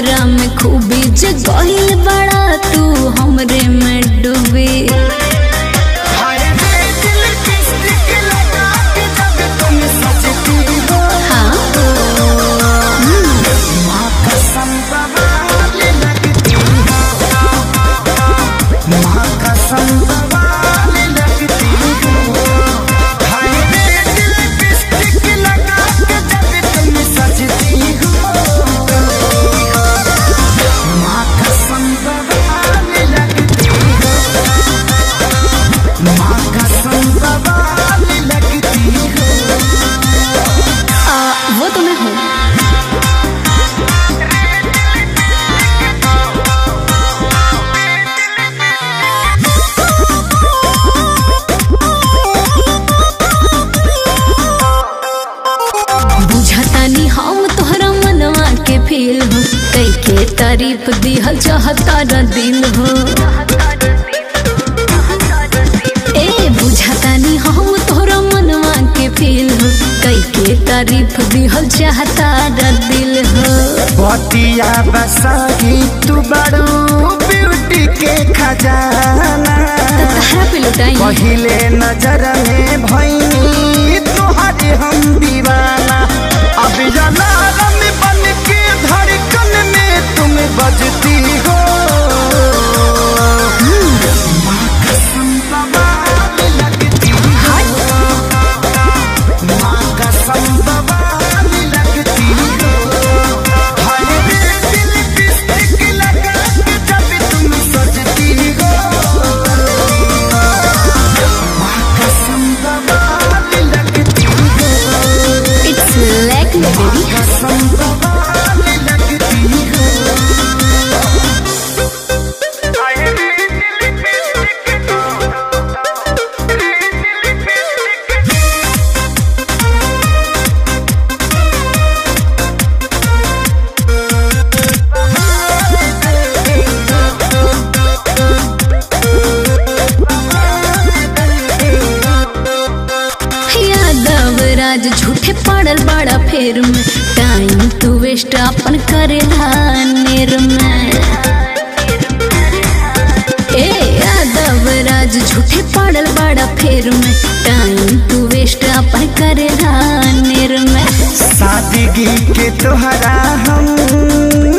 हमरा में खूबी जगहिल बड़ा तू हमरे में डूबी। वो तो मैं हूँ। बुझतानी हम तोहरा मनवा के फील हो, कई के तारीफ दिहल चाहता दिल हो। ए बुझतानी हम तोहरा मनवा के फील हो, कई के तारीफ दिहल चाहता दिल हो। बतिया बसाही तू बड़ू ब्यूटी के खजाना, पहिले नजर में भईनी तोहरे हम दीवाना। अब अलार्म बन के धड़कन में तुम बजती हो। माँ कसम बवाल लगती हो, माँ कसम बवाल लगती हो। हाय रे दिल लिपस्टिक लगा के जब तुम सजती हो। माँ कसम बवाल लगती हो। It's like me baby। कसम बवाल लगती हो। यादव राज झूठे पड़ल बड़ा फेर में, टाइम तू वेस्ट अपन करेला नेर में। ए यादव राज झूठे पड़ल बड़ा फेर में, टाइम तू वेस्ट अपन करेला नेर में। सादगी के तोहरा हम